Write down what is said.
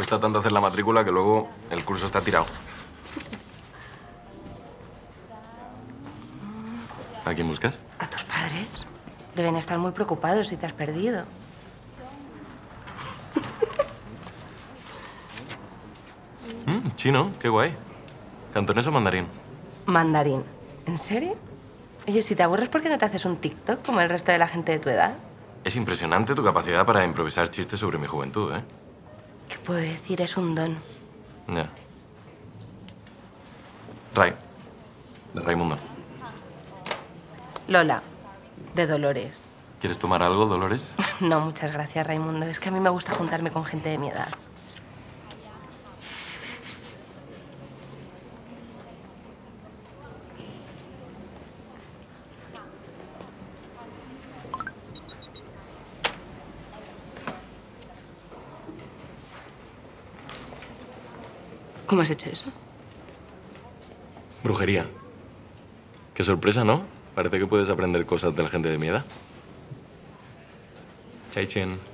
cuesta tanto hacer la matrícula que luego el curso está tirado. ¿A quién buscas? ¿A tus padres? Deben estar muy preocupados si te has perdido. Chino, qué guay. ¿Cantonés o mandarín? Mandarín. ¿En serio? Oye, si te aburres, ¿por qué no te haces un TikTok como el resto de la gente de tu edad? Es impresionante tu capacidad para improvisar chistes sobre mi juventud, ¿eh? ¿Qué puedo decir? Es un don. Ya. Ray. De Raimundo. Lola, de Dolores. ¿Quieres tomar algo, Dolores? No, muchas gracias, Raimundo. Es que a mí me gusta juntarme con gente de mi edad. ¿Cómo has hecho eso? Brujería. Qué sorpresa, ¿no? Parece que puedes aprender cosas de la gente de mi edad. Chai Chen.